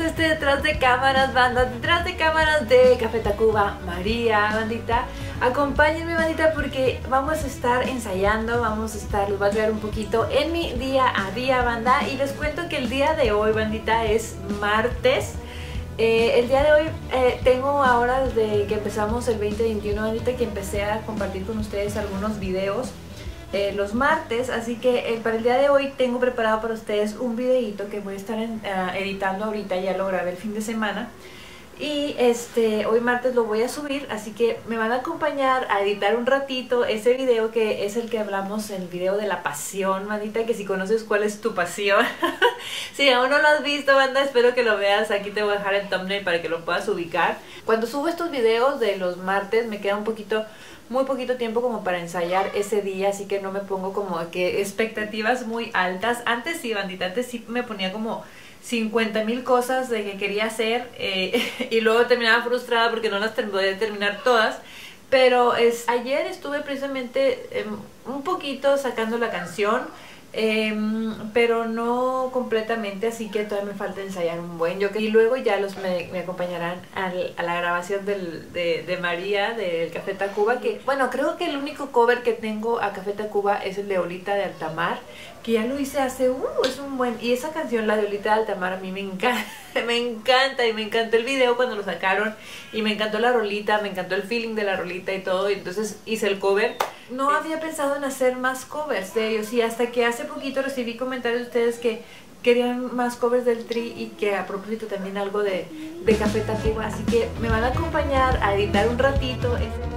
este detrás de cámaras, banda, detrás de cámaras de Café Tacuba, María, bandita. Acompáñenme, bandita, porque vamos a estar ensayando, les voy a traer un poquito en mi día a día, banda. Y les cuento que el día de hoy, bandita, es martes. El día de hoy tengo ahora, desde que empezamos el 2021, bandita, que empecé a compartir con ustedes algunos videos los martes, así que para el día de hoy tengo preparado para ustedes un videito que voy a estar editando ahorita. Ya lo grabé el fin de semana y hoy martes lo voy a subir, así que me van a acompañar a editar un ratito ese video, que es el que hablamos, el video de la pasión, bandita, que si conoces cuál es tu pasión. Si aún no lo has visto, banda, espero que lo veas. Aquí te voy a dejar el thumbnail para que lo puedas ubicar. Cuando subo estos videos de los martes me queda muy poquito tiempo como para ensayar ese día, así que no me pongo como que expectativas muy altas. Antes sí, bandita, antes sí me ponía como 50,000 cosas de que quería hacer y luego terminaba frustrada porque no las podía terminar todas. Pero ayer estuve precisamente un poquito sacando la canción, pero no completamente, así que todavía me falta ensayar un buen. Y luego ya me acompañarán a la grabación de María, del Café Tacuba, que bueno, creo que el único cover que tengo a Café Tacuba es el de Olita de Altamar, que ya lo hice hace es un buen. Y esa canción, la de Olita de Altamar, a mí me encanta. Me encanta, y me encantó el video cuando lo sacaron, y me encantó la rolita, me encantó el feeling de la rolita y todo, y entonces hice el cover. No había pensado en hacer más covers de ellos, y hasta que hace poquito recibí comentarios de ustedes que querían más covers del Tri, y que a propósito también algo de Café Tacuba, así que me van a acompañar a editar un ratito.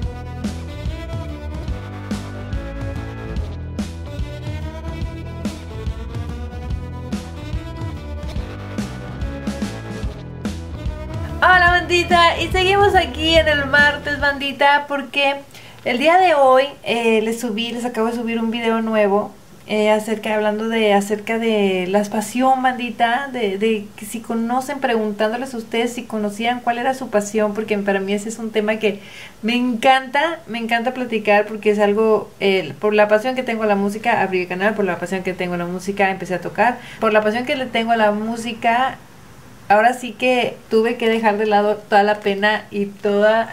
Hola, bandita, y seguimos aquí en el martes, bandita, porque el día de hoy les acabo de subir un video nuevo hablando acerca de la pasión, bandita, de que si conocen, preguntándoles a ustedes si conocían cuál era su pasión, porque para mí ese es un tema que me encanta platicar, porque es algo, por la pasión que tengo a la música, abrí el canal, por la pasión que tengo a la música, empecé a tocar, por la pasión que le tengo a la música. Ahora sí que tuve que dejar de lado toda la pena y toda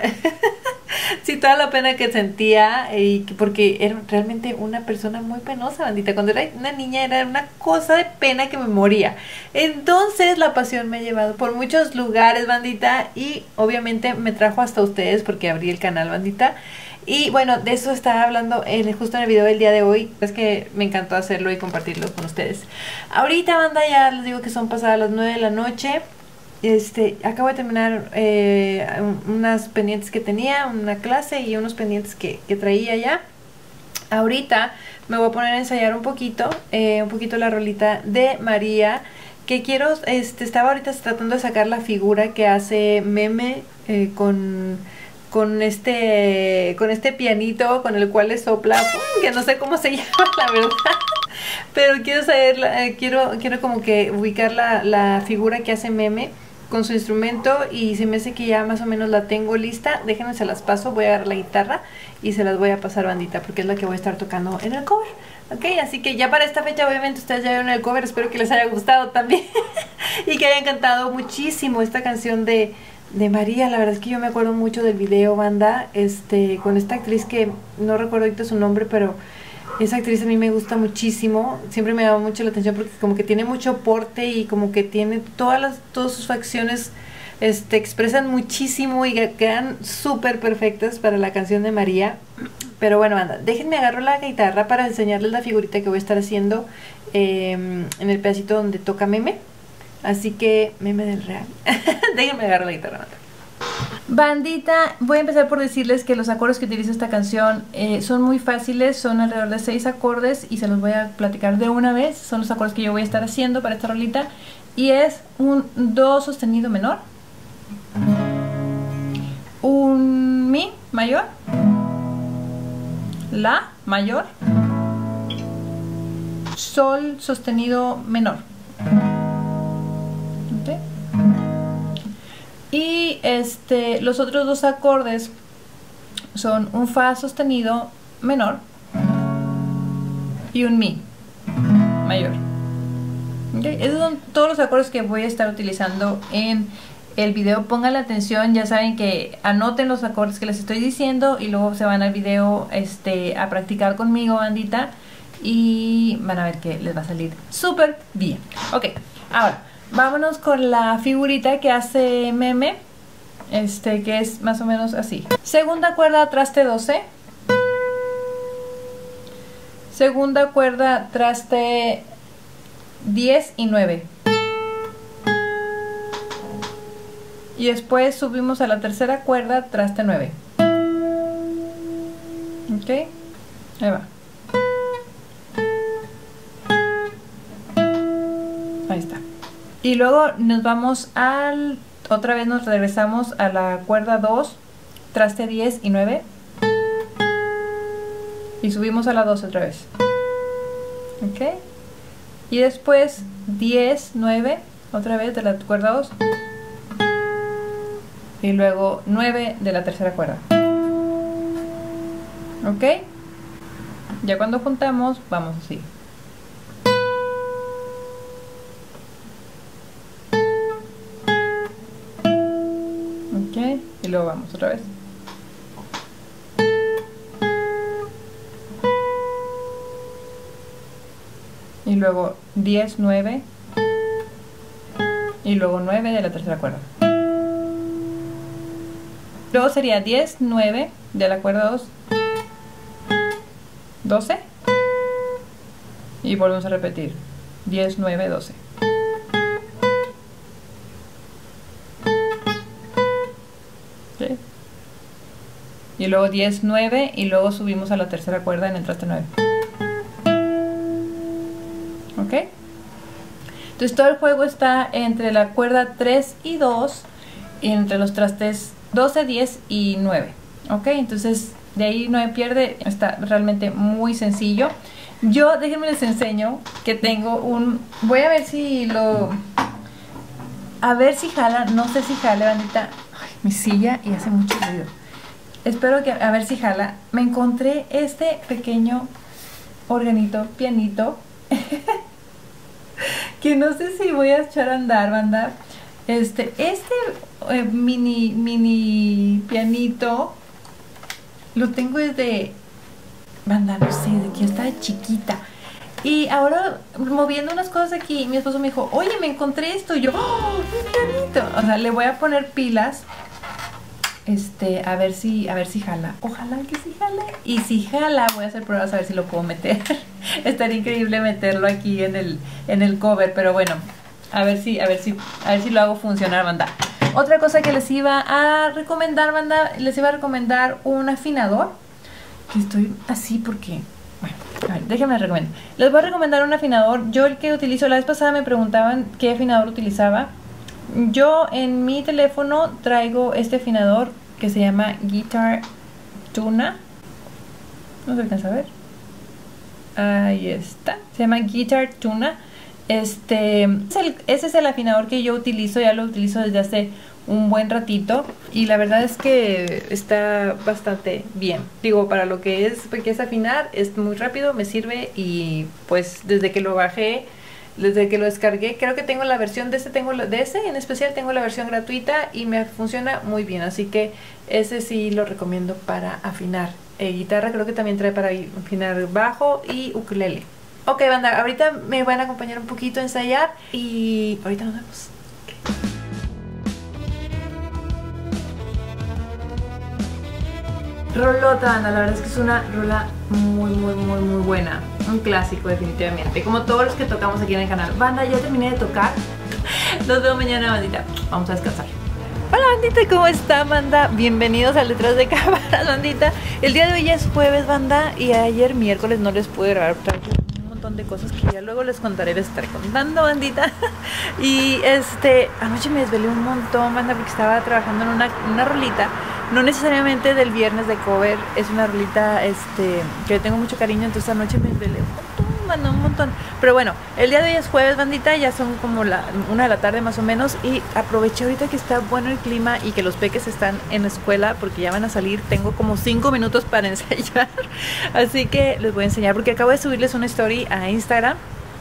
la pena que sentía, porque era realmente una persona muy penosa, bandita. Cuando era una niña era una cosa de pena que me moría. Entonces la pasión me ha llevado por muchos lugares, bandita, y obviamente me trajo hasta ustedes porque abrí el canal, bandita. Y bueno, de eso estaba hablando justo en el video del día de hoy. Es que me encantó hacerlo y compartirlo con ustedes. Ahorita, banda, ya les digo que son pasadas las 9 de la noche. Acabo de terminar unas pendientes que tenía, una clase y unos pendientes que traía ya. Ahorita me voy a poner a ensayar un poquito la rolita de María, que quiero, estaba ahorita tratando de sacar la figura que hace Meme con este pianito con el cual le sopla, que no sé cómo se llama, la verdad, pero quiero saber, quiero como que ubicar la figura que hace Meme con su instrumento, y se me hace que ya más o menos la tengo lista. Déjenme, se las paso, voy a agarrar la guitarra y se las voy a pasar, bandita, porque es la que voy a estar tocando en el cover. Ok, así que ya para esta fecha obviamente ustedes ya vieron el cover, espero que les haya gustado también y que hayan cantado muchísimo esta canción de María. La verdad es que yo me acuerdo mucho del video, banda, con esta actriz que no recuerdo ahorita su nombre, pero esa actriz a mí me gusta muchísimo. Siempre me llama mucho la atención porque como que tiene mucho porte y como que tiene todas sus facciones expresan muchísimo y quedan súper perfectas para la canción de María. Pero bueno, banda, déjenme agarro la guitarra para enseñarles la figurita que voy a estar haciendo en el pedacito donde toca Meme. Así que, Meme del Real. Déjenme agarrar la guitarra, banda. Bandita, voy a empezar por decirles que los acordes que utiliza esta canción son muy fáciles, son alrededor de 6 acordes y se los voy a platicar de una vez. Son los acordes que yo voy a estar haciendo para esta rolita, y es un Do sostenido menor, un Mi mayor, La mayor, Sol sostenido menor. ¿Okay? Y los otros dos acordes son un Fa sostenido menor y un Mi mayor. Okay. Esos son todos los acordes que voy a estar utilizando en el video. Pónganle atención, ya saben que anoten los acordes que les estoy diciendo y luego se van al video a practicar conmigo, bandita, y van a ver que les va a salir súper bien. Ok, ahora vámonos con la figurita que hace Meme, que es más o menos así. Segunda cuerda, traste 12. Segunda cuerda, traste 10 y 9. Y después subimos a la tercera cuerda, traste 9. Ok, ahí va. Ahí está. Y luego nos vamos otra vez nos regresamos a la cuerda 2, traste 10 y 9. Y subimos a la 2 otra vez. Ok. Y después 10, 9, otra vez de la cuerda 2. Y luego 9 de la tercera cuerda. Ok. Ya cuando juntamos, vamos así. Ok. Y luego vamos otra vez. Y luego 10, 9. Y luego 9 de la tercera cuerda. Luego sería 10, 9 de la cuerda 2, 12. Y volvemos a repetir. 10, 9, 12. ¿Sí? Y luego 10, 9 y luego subimos a la tercera cuerda en el traste 9. ¿Ok? Entonces todo el juego está entre la cuerda 3 y 2 y entre los trastes 12, 10 y 9. Ok, entonces de ahí no hay pierde. Está realmente muy sencillo. Yo, déjenme les enseño que tengo voy a ver si a ver si jala. No sé si jale, bandita. Ay, mi silla y hace mucho ruido. Espero que a ver si jala. Me encontré este pequeño organito, pianito que no sé si voy a echar a andar, banda. Mini pianito lo tengo desde, banda, no sé, desde que yo estaba chiquita. Y ahora moviendo unas cosas aquí, mi esposo me dijo, oye, me encontré esto. Y yo, ¡oh, un pianito! O sea, le voy a poner pilas. A ver si jala. Ojalá que sí jale. Y si jala, voy a hacer pruebas a ver si lo puedo meter. Estaría increíble meterlo aquí en el cover, pero bueno, a ver si lo hago funcionar, banda. Otra cosa que les iba a recomendar, banda, les iba a recomendar un afinador. Que estoy así porque, bueno, a ver, déjenme recomendar. Les voy a recomendar un afinador. Yo el que utilizo, la vez pasada me preguntaban qué afinador utilizaba. Yo en mi teléfono traigo este afinador que se llama Guitar Tuna. No se alcanza a ver. Ahí está. Se llama Guitar Tuna. Ese es el afinador que yo utilizo. Ya lo utilizo desde hace un buen ratito. Y la verdad es que está bastante bien. Digo, para lo que es afinar, es muy rápido, me sirve. Y pues desde que lo bajé, desde que lo descargué, creo que tengo la versión de ese en especial tengo la versión gratuita y me funciona muy bien, así que ese sí lo recomiendo para afinar guitarra. Creo que también trae para afinar bajo y ukulele. Ok, banda, ahorita me van a acompañar un poquito a ensayar y ahorita nos vemos. Rolota, banda, la verdad es que es una rola muy buena. Un clásico definitivamente, como todos los que tocamos aquí en el canal. Banda, ya terminé de tocar. Nos vemos mañana, bandita. Vamos a descansar. Hola, bandita, ¿cómo está, banda? Bienvenidos al Detrás de Cámaras, bandita. El día de hoy ya es jueves, banda, y ayer miércoles no les pude grabar un montón de cosas que ya luego les contaré, les estaré contando, bandita. Y anoche me desvelé un montón, banda, porque estaba trabajando en una rolita. No necesariamente del viernes de cover, es una rolita que le tengo mucho cariño, entonces anoche me desvelé un montón. Pero bueno, el día de hoy es jueves, bandita, ya son como 1 de la tarde más o menos, y aproveché ahorita que está bueno el clima y que los peques están en la escuela porque ya van a salir. Tengo como 5 minutos para ensayar, así que les voy a enseñar porque acabo de subirles una story a Instagram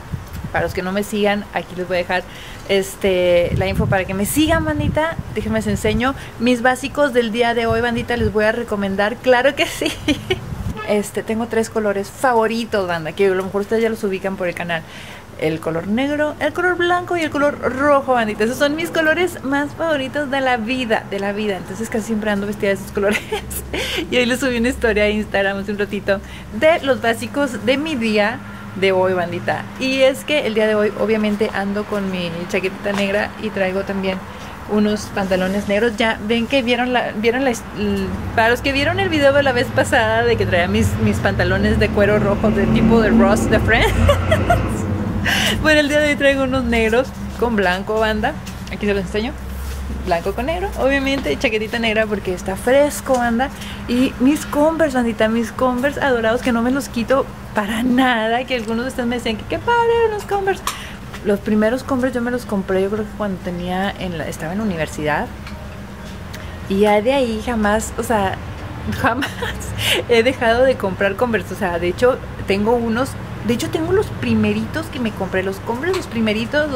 Para los que no me sigan, aquí les voy a dejar la info para que me sigan, bandita. Déjenme les enseño mis básicos del día de hoy, bandita. Les voy a recomendar, claro que sí. Tengo 3 colores favoritos, banda, que a lo mejor ustedes ya los ubican por el canal. El color negro, el color blanco y el color rojo, bandita. Esos son mis colores más favoritos de la vida, Entonces casi siempre ando vestida de esos colores. Y hoy les subí una historia a Instagram hace un ratito de los básicos de mi día de hoy, bandita. Y es que el día de hoy obviamente ando con mi chaquetita negra y traigo también unos pantalones negros. Ya ven que para los que vieron el video de la vez pasada de que traía mis pantalones de cuero rojo de tipo de Ross de Friends. Bueno, el día de hoy traigo unos negros con blanco, banda. Aquí se los enseño. Blanco con negro, obviamente, chaquetita negra porque está fresco, banda. Y mis Converse, bandita, mis Converse adorados que no me los quito para nada. Que algunos de ustedes me decían que qué padre los Converse. Los primeros Converse yo me los compré, yo creo que cuando estaba en la universidad. Y ya de ahí jamás, o sea, jamás he dejado de comprar Converse. O sea, de hecho, tengo los primeritos que me compré, los Converse, los primeritos.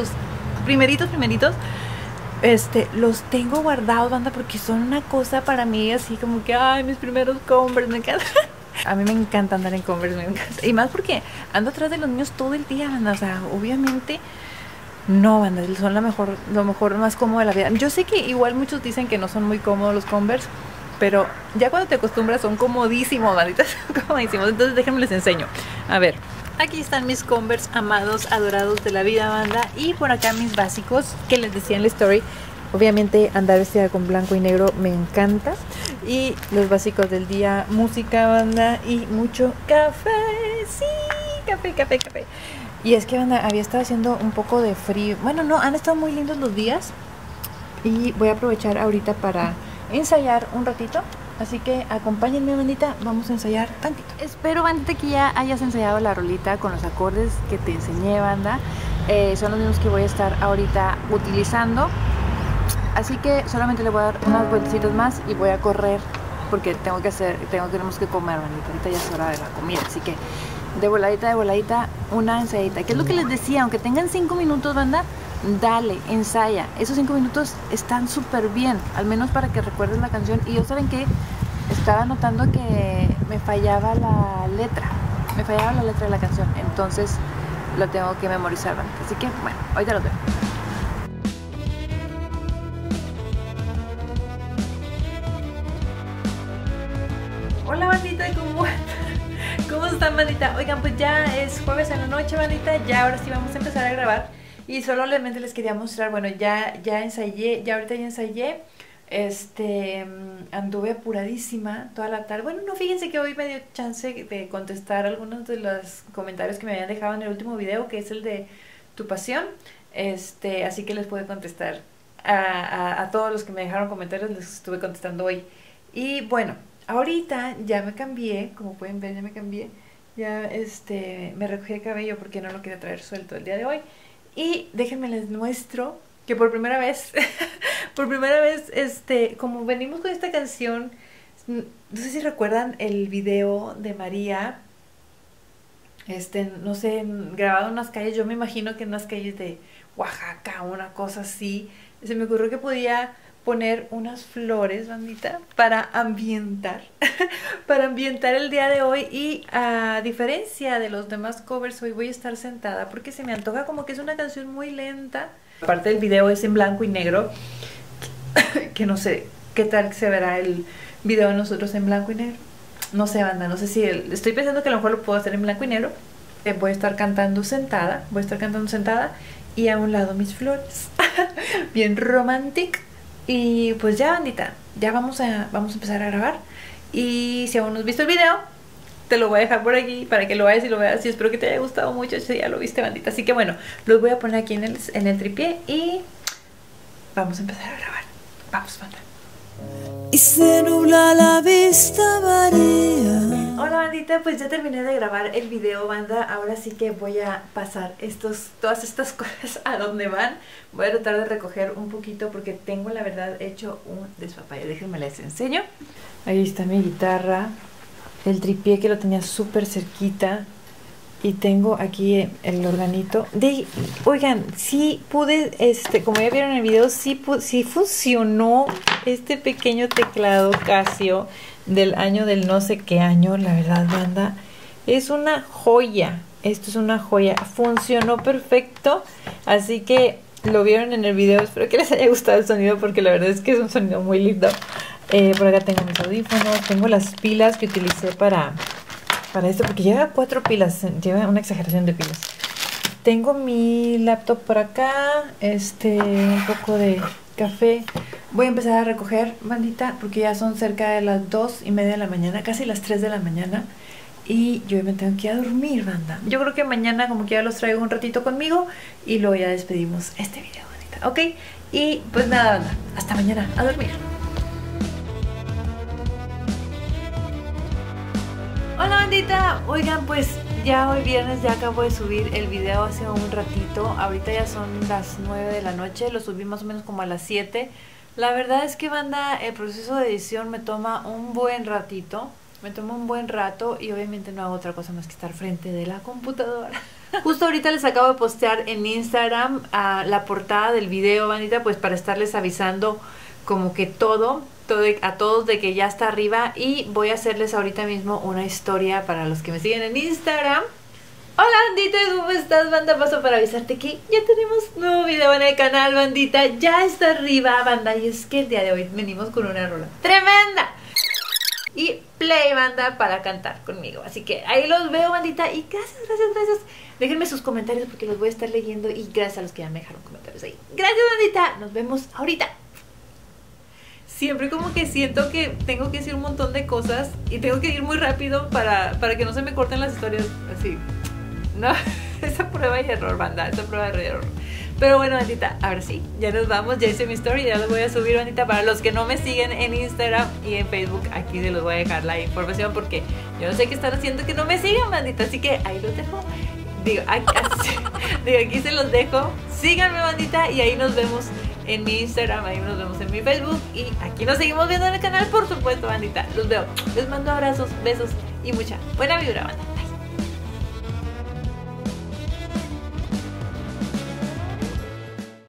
Los tengo guardados, banda, porque son una cosa para mí así como que, ay, mis primeros Converse, me encanta. A mí me encanta andar en Converse, me encanta. Y más porque ando atrás de los niños todo el día, banda. O sea, obviamente, no, banda, son lo mejor más cómodo de la vida. Yo sé que igual muchos dicen que no son muy cómodos los Converse, pero ya cuando te acostumbras son comodísimos, banditas, son comodísimos. Entonces déjenme les enseño. A ver, aquí están mis Converse amados, adorados de la vida, banda. Y por acá mis básicos que les decía en la story. Obviamente andar vestida con blanco y negro me encanta. Y los básicos del día, música, banda, y mucho café. Sí, café. Y es que, banda, había estado haciendo un poco de frío. Bueno, no, han estado muy lindos los días. Y voy a aprovechar ahorita para ensayar un ratito. Así que acompáñenme, bandita, vamos a ensayar tantito. Espero, bandita, que ya hayas ensayado la rolita con los acordes que te enseñé, banda. Son los mismos que voy a estar ahorita utilizando. Así que solamente le voy a dar unas vueltecitas más y voy a correr porque tenemos que comer, bandita. Ahorita ya es hora de la comida, así que de voladita, una ensayadita. Que es lo que les decía, aunque tengan 5 minutos, banda, dale, ensaya. Esos 5 minutos están súper bien, al menos para que recuerdes la canción. Y yo, ¿saben qué? Estaba notando que me fallaba la letra de la canción. Entonces lo tengo que memorizar, bandita. Así que, bueno, ahorita los veo. Hola, bandita, ¿cómo están, bandita? Oigan, pues ya es jueves en la noche, bandita. Ya ahora sí vamos a empezar a grabar. Y solamente les quería mostrar, bueno, ya ensayé, ahorita ya ensayé. Anduve apuradísima toda la tarde. Bueno, no, fíjense que hoy me dio chance de contestar algunos de los comentarios que me habían dejado en el último video, que es el de tu pasión. Así que les pude contestar a todos los que me dejaron comentarios, les estuve contestando hoy. Y bueno, ahorita ya me cambié, como pueden ver, ya me cambié. Ya me recogí el cabello porque no lo quería traer suelto el día de hoy. Y déjenme les muestro que por primera vez, como venimos con esta canción, no sé si recuerdan el video de María, no sé, grabado en unas calles, yo me imagino que en unas calles de Oaxaca, una cosa así. Se me ocurrió que podía poner unas flores, bandita, para ambientar el día de hoy. Y a diferencia de los demás covers, hoy voy a estar sentada porque se me antoja, como que es una canción muy lenta. Aparte del video es en blanco y negro, que no sé qué tal se verá el video de nosotros en blanco y negro. No sé, banda, no sé si estoy pensando que a lo mejor lo puedo hacer en blanco y negro. Voy a estar cantando sentada, y a un lado mis flores. Bien romantic. Y pues ya, bandita, ya vamos a empezar a grabar. Y si aún no has visto el video, te lo voy a dejar por aquí para que lo vayas y lo veas. Y espero que te haya gustado mucho. Si ya lo viste, bandita. Así que bueno, los voy a poner aquí en el tripié y vamos a empezar a grabar. Vamos, banda. Y se nubla la vista, María. Hola, bandita, pues ya terminé de grabar el video, banda. Ahora sí que voy a pasar todas estas cosas a donde van. Voy a tratar de recoger un poquito porque tengo, la verdad, hecho un despapalle. Déjenme les enseño. Ahí está mi guitarra, el tripié que lo tenía súper cerquita. Y tengo aquí el organito. Oigan, sí pude, como ya vieron en el video, sí funcionó este pequeño teclado Casio del año del no sé qué año. La verdad, banda, es una joya. Esto es una joya. Funcionó perfecto. Así que lo vieron en el video. Espero que les haya gustado el sonido porque la verdad es que es un sonido muy lindo. Por acá tengo mis audífonos. Tengo las pilas que utilicé para esto, porque lleva 4 pilas, lleva una exageración de pilas. Tengo mi laptop por acá, un poco de café. Voy a empezar a recoger, bandita, porque ya son cerca de las 2:30 de la mañana, casi las 3 de la mañana. Y yo me tengo que ir a dormir, banda. Yo creo que mañana como que ya los traigo un ratito conmigo y luego ya despedimos este video, bandita, ¿ok? Y pues nada, banda, hasta mañana, a dormir. Hola bandita, oigan, pues ya hoy viernes ya acabo de subir el video hace un ratito. Ahorita ya son las 9 de la noche, lo subí más o menos como a las 7. La verdad es que, banda, el proceso de edición me toma un buen ratito. Me toma un buen rato y obviamente no hago otra cosa más que estar frente de la computadora. Justo ahorita les acabo de postear en Instagram la portada del video, bandita, pues para estarles avisando como que a todos de que ya está arriba. Y voy a hacerles ahorita mismo una historia para los que me siguen en Instagram. Hola bandita, ¿cómo estás, banda? Paso para avisarte que ya tenemos nuevo video en el canal, bandita. Ya está arriba, banda, y es que el día de hoy venimos con una rola tremenda y play, banda, para cantar conmigo. Así que ahí los veo, bandita, y gracias. Déjenme sus comentarios porque los voy a estar leyendo, y gracias a los que ya me dejaron comentarios ahí. Gracias, bandita, nos vemos ahorita. Siempre como que siento que tengo que decir un montón de cosas y tengo que ir muy rápido para que no se me corten las historias así. No, esa prueba y error, banda, esa prueba y error. Pero bueno, bandita, ahora sí, ya nos vamos, ya hice mi story, ya los voy a subir, bandita. Para los que no me siguen en Instagram y en Facebook, aquí se los voy a dejar la información porque yo no sé qué están haciendo que no me sigan, bandita. Así que ahí los dejo. Aquí se los dejo. Síganme, bandita, y ahí nos vemos en mi Instagram, ahí nos vemos en mi Facebook, y aquí nos seguimos viendo en el canal, por supuesto, bandita. Los veo, les mando abrazos, besos y mucha buena vibra, banda.